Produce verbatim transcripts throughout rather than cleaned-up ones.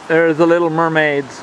There's the little mermaids.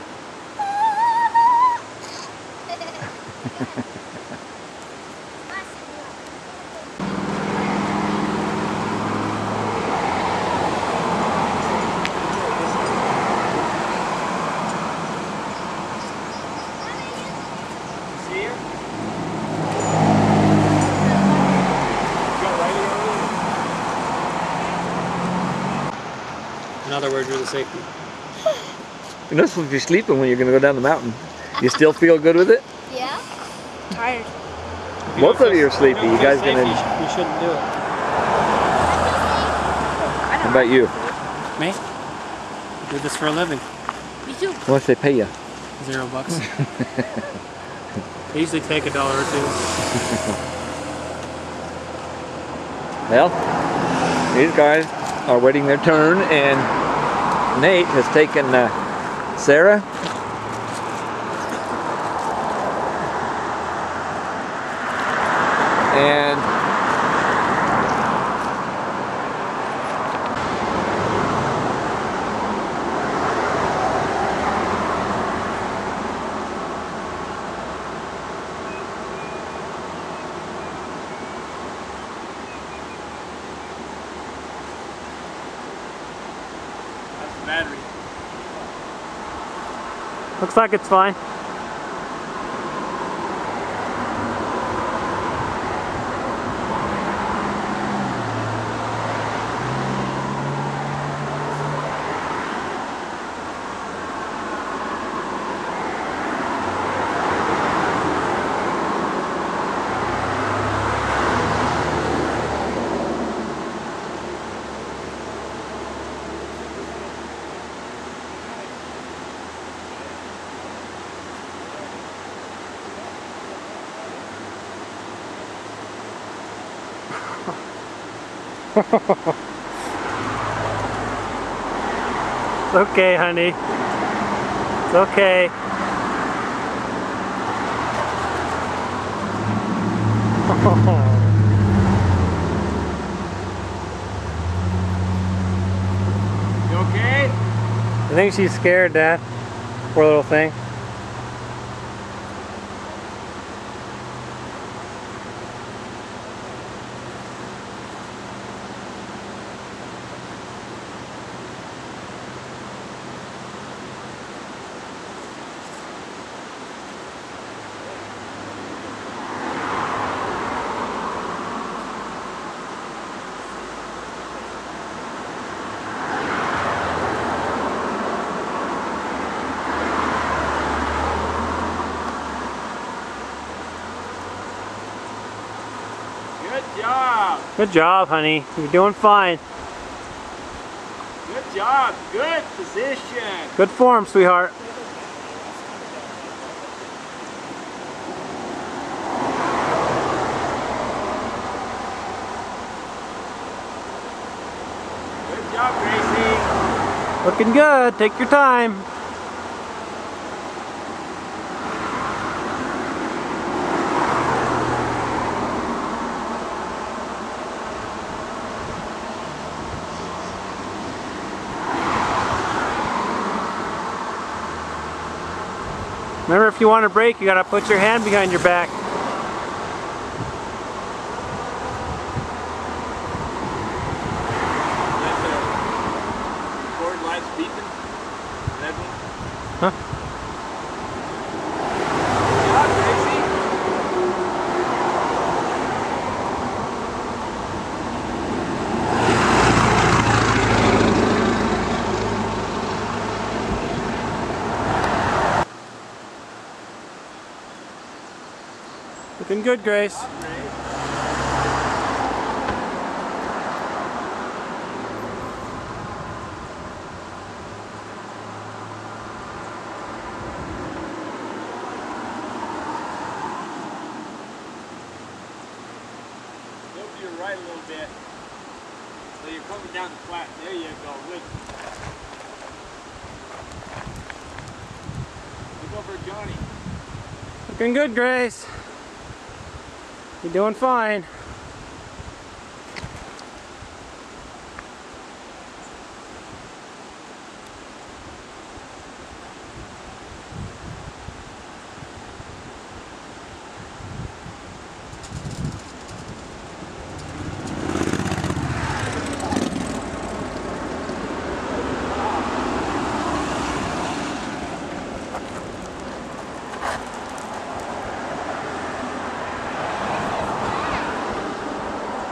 In other words, you're the safety. You're not supposed to be sleeping when you're going to go down the mountain. You still feel good with it? Yeah. Tired. Both of you are sleepy. You guys going to... You shouldn't do it. How about you? Me? I do this for a living. Me too. What if they pay you? Zero bucks. They usually take a dollar or two. Well, these guys are waiting their turn, and Nate has taken uh, Sarah and Battery. Looks like it's fine. It's okay, honey. It's okay. You okay? I think she's scared, Dad. Poor little thing. Good job. Good job, honey. You're doing fine. Good job. Good position. Good form, sweetheart. Good job, Gracie. Looking good. Take your time. Remember, if you want to brake, you gotta put your hand behind your back. Record lights beeping. That one? Huh? Good job, Gracie. Looking good, Grace. Good job, Grace. Go to your right a little bit. So you're coming down the flat. There you go. Good. Look over Johnny. Looking good, Grace. You're doing fine.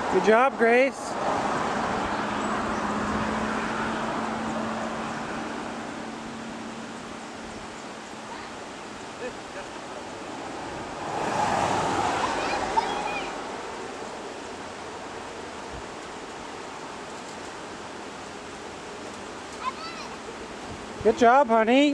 Good job, Grace. Good job, honey.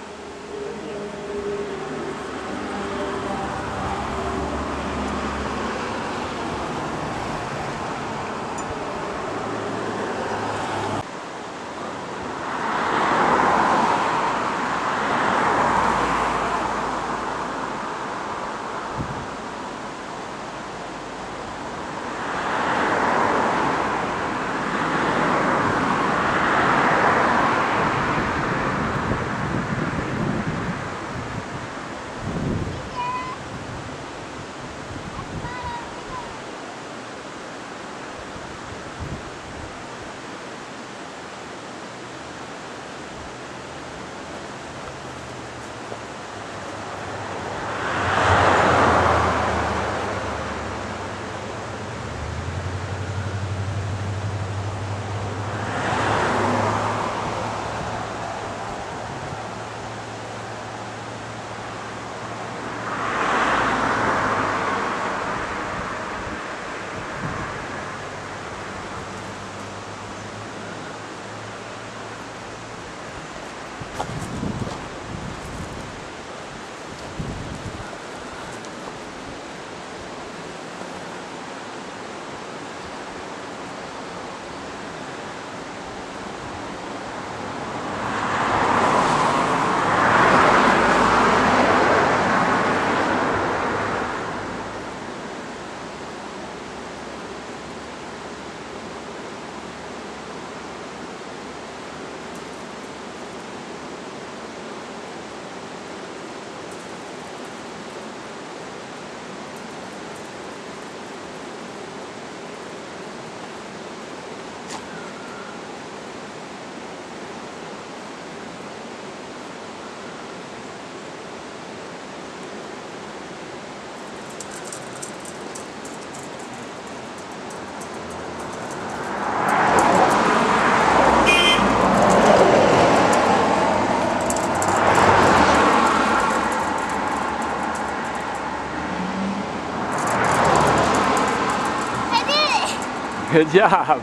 Good job.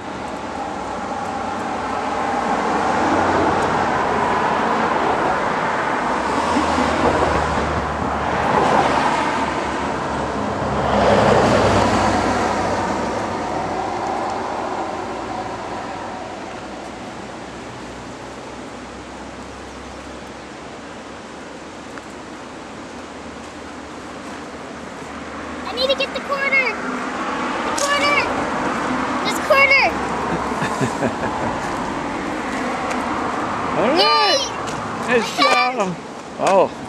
I need to get the corner. The corner. This corner. All right. Yay! Nice job. Oh.